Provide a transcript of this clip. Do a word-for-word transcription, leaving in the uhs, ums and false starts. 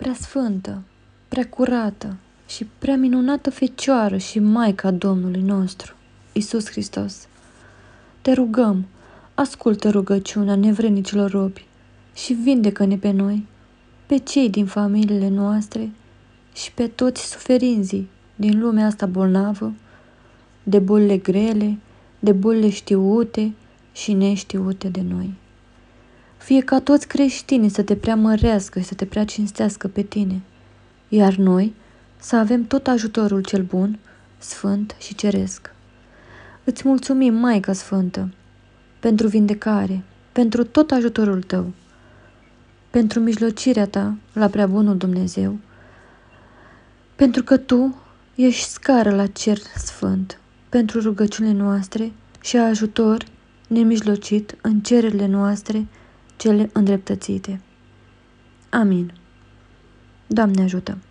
prea sfântă, prea curată și prea minunată Fecioară și Maica Domnului nostru, Iisus Hristos, te rugăm, ascultă rugăciunea nevrednicilor robi și vindecă-ne pe noi, pe cei din familiile noastre și pe toți suferinzii din lumea asta bolnavă, de bolile grele, de bolile știute și neștiute de noi. Fie ca toți creștinii să te preamărească și să te prea cinstească pe tine, iar noi să avem tot ajutorul cel bun, sfânt și ceresc. Îți mulțumim, Maica Sfântă, pentru vindecare, pentru tot ajutorul tău, pentru mijlocirea ta la prea bunul Dumnezeu, pentru că tu ești scară la cer sfânt pentru rugăciunile noastre și ajutor nemijlocit în cererile noastre cele îndreptățite. Amin. Doamne ajută!